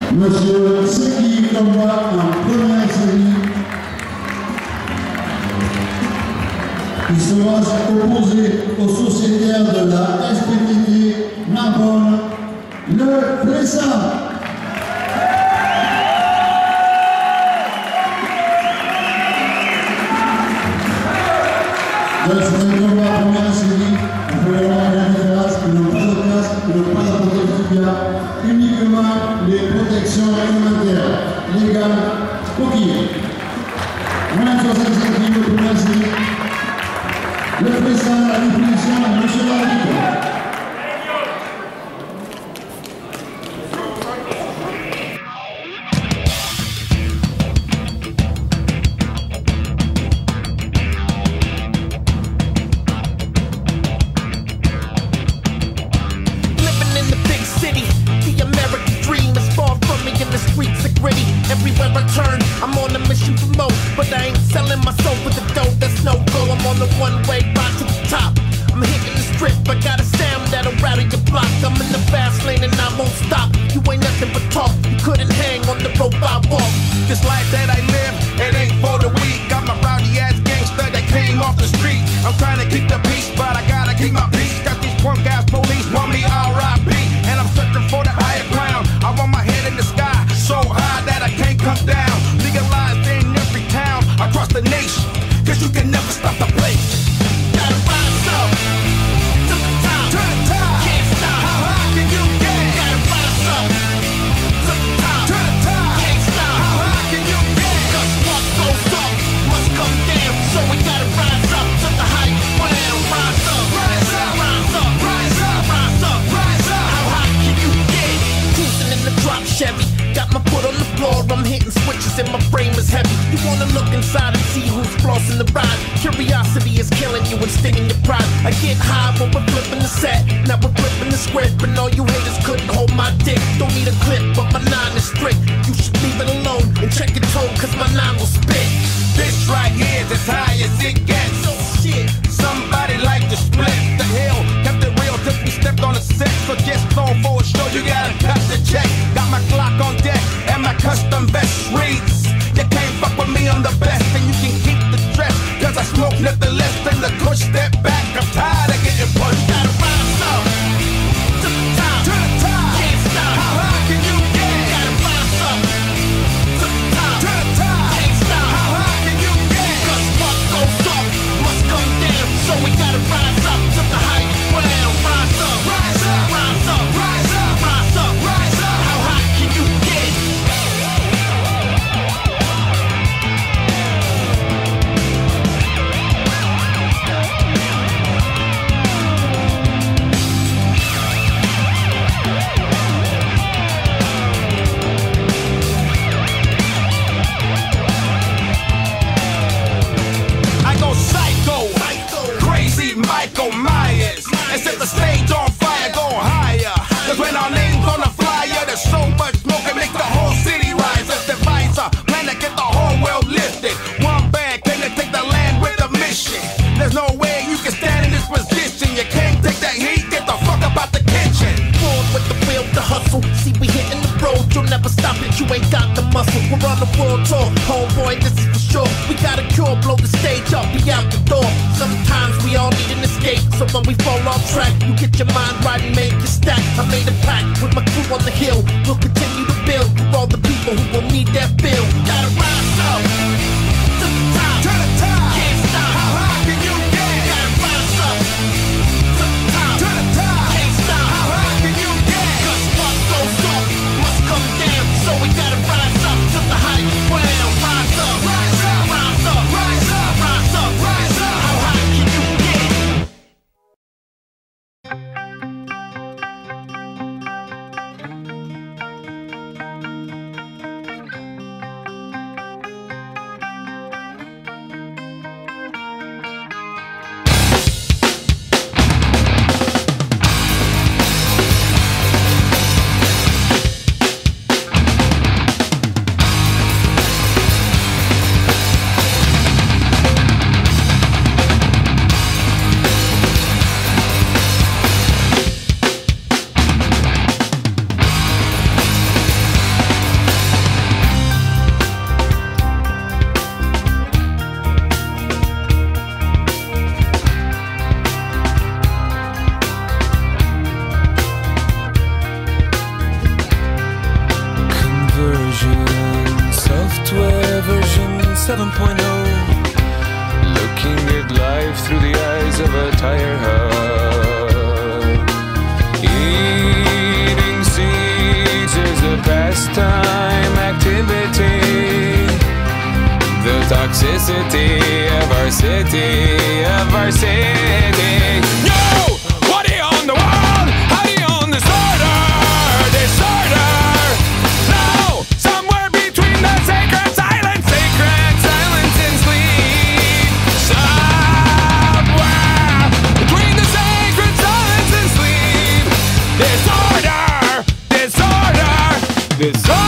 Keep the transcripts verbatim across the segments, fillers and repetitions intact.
Monsieur Seki combat en première série. Il sera opposé au sociétaire de la S P T T Narbonne, le Flessa. Dans ce combat en première série, on peut avoir des classes qui n'ont pas de casque, qui n'ont pas de protection, uniquement les protections réglementaires, légales, coquilles. Moins de soixante-cinq kilos pour première série. Le président de la définition, monsieur l'arbitre. Everywhere I turn, I'm on a mission for more. But I ain't selling my soul for the dough, that's no go. I'm on the one-way ride to the top. I'm hitting the strip, I got a sound that'll rattle your block. I'm in the fast lane and I won't stop. You ain't nothing but talk, you couldn't hang on the rope I walk. This life that I live, it ain't for the weak. I'm a rowdy-ass gangster that came off the street. I'm trying to keep the peace, but I gotta keep my peace. Got these punk-ass police want me R I P, and I'm searching for the higher ground. I want my head in the sky, so high that I can't come down. Legalized in every town across the nation, cause you can never stop the place. Gotta rise up to the top, To the top. can't stop. How high can you get? Gotta rise up to the top, To the top. can't stop. How high can you get? Cause what goes up must come down, so we gotta rise up to the height. Well, rise up, Rise up. rise up, Rise up. rise up. Rise up. How high can you get? Cruising in the drop Chevy, got my foot on the floor, I'm hitting switches and my frame is heavy. You wanna look inside and see who's flossing the ride. Curiosity is killing you and stinging your pride. I get high when we're flipping the set, now we're flipping the script, and all you haters couldn't hold my dick. Don't need a clip, but my nine is strict. You should leave it alone and check your tone, cause my nine will spit. This right here is as high as it gets. So shit, Somebody like to split the hill. Kept it real till we stepped on the set. So just know for a show you gotta cut the check. Got my Glock on deck and my custom vest reads. You can't fuck with me, I'm the best. And you can keep the dress, cause I smoke nothing less than the kush. Step back, I'm tired of getting punched. gotta rise up to the top, To the top. can't stop. How high can you get? Gotta rise up to the top, To the top. can't stop. How high can you get? Cause what goes up must come down, so we gotta rise up to the height. Well, rise up, Rise up. rise up, Rise up. rise up, Rise up. How high can you get? I go psycho, crazy Michael Myers, and set the stage on fire, go higher. Cause when our name's on the flyer, there's so much smoke it make the whole city rise. As the visor, plan to get the whole world lifted. One band came to take the land with a mission. There's no way you can stand in this position. You can't take that heat, get the fuck up out the kitchen. Born with the will to hustle. See, we hitting the road, you'll never stop it. You ain't got the muscle. We're on the world tour, homeboy, this is for sure. We got a cure, blow the stage up, be out the door. Sometimes we all need an escape, so when we fall off track, you get your mind right and make it stack. I made a pact with my crew on the hill. We'll continue to build for all the people who will need that bill. Gotta rise up to the top, To the top. can't stop. How high can you get? Gotta rise up to the top, To the top. can't stop. How high can you get? Cause what goes up must come down, so we gotta rise up to the height. Well, rise up, Rise up. rise up, Rise up. rise up, Rise up. How high can you get? seven point oh. Looking at life through the eyes of a tire hub. Eating seeds is a pastime activity. The toxicity of our city, of our city. Yo! What do you own the world? How do you own disorder? Disorder! No! Somewhere between the sacred silence, sacred silence and sleep. Somewhere between the sacred silence and sleep. Disorder! Disorder! Disorder!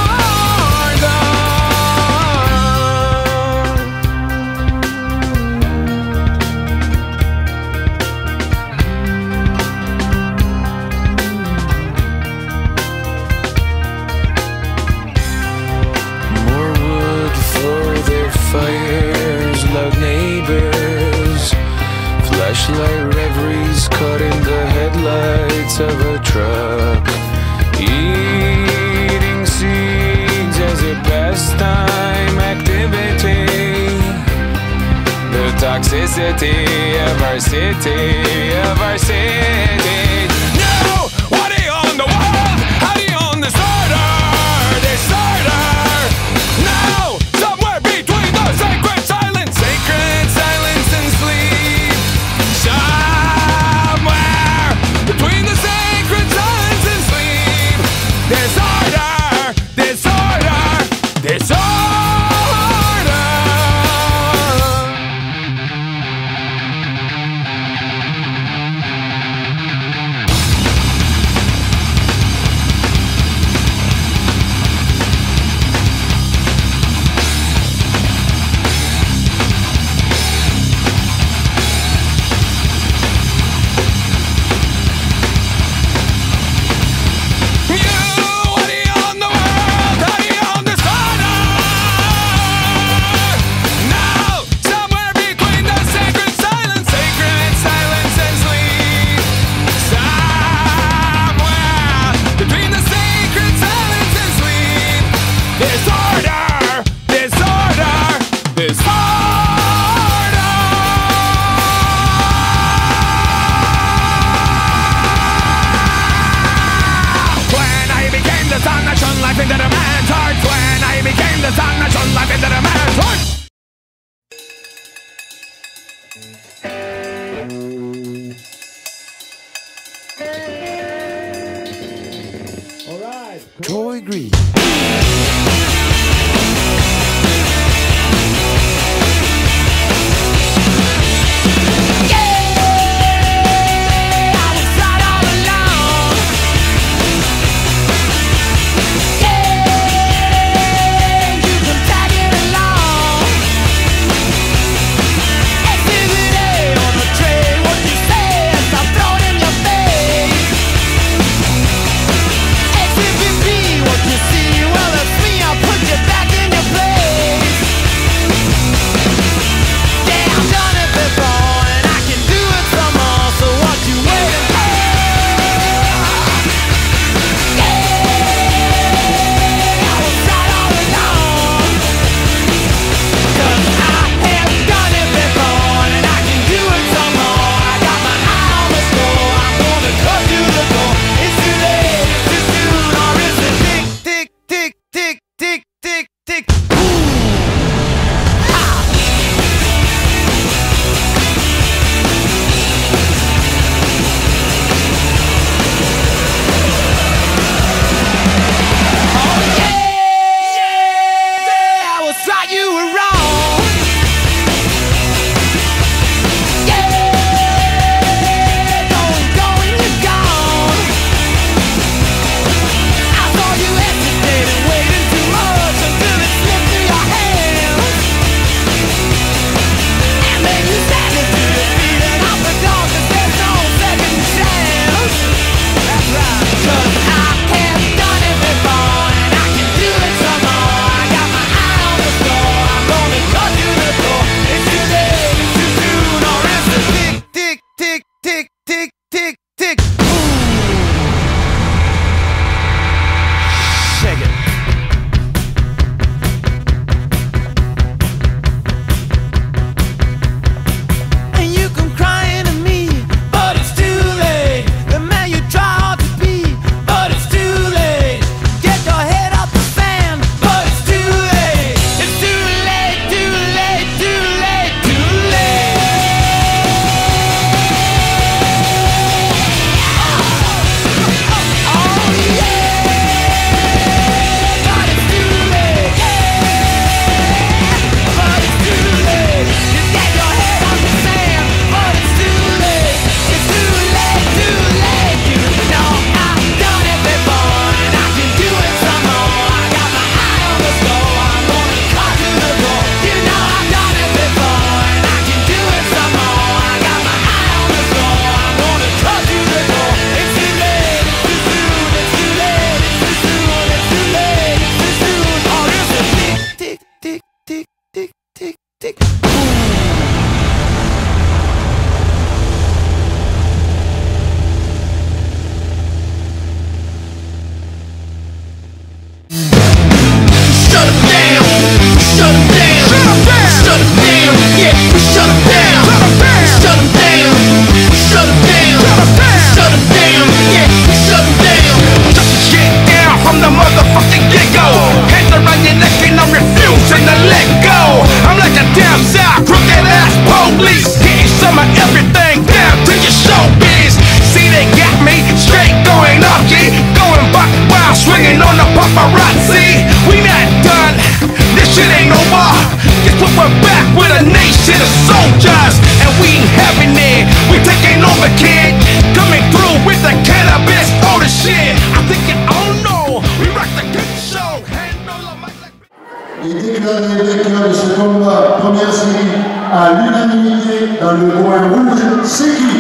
Flashlight reveries caught in the headlights of a truck. Eating seeds as a pastime activity. The toxicity of our city, of our city. No! What do you own the world? How do you own disorder? Disorder! No! Somewhere between the sacred silence, sacred silence and sleep. Somewhere between the sacred silence and sleep. Disorder, disorder, disorder. Troy Green. See est déclaré vainqueur de ce combat première série à l'unanimité dans le coin rouge, c'est qui?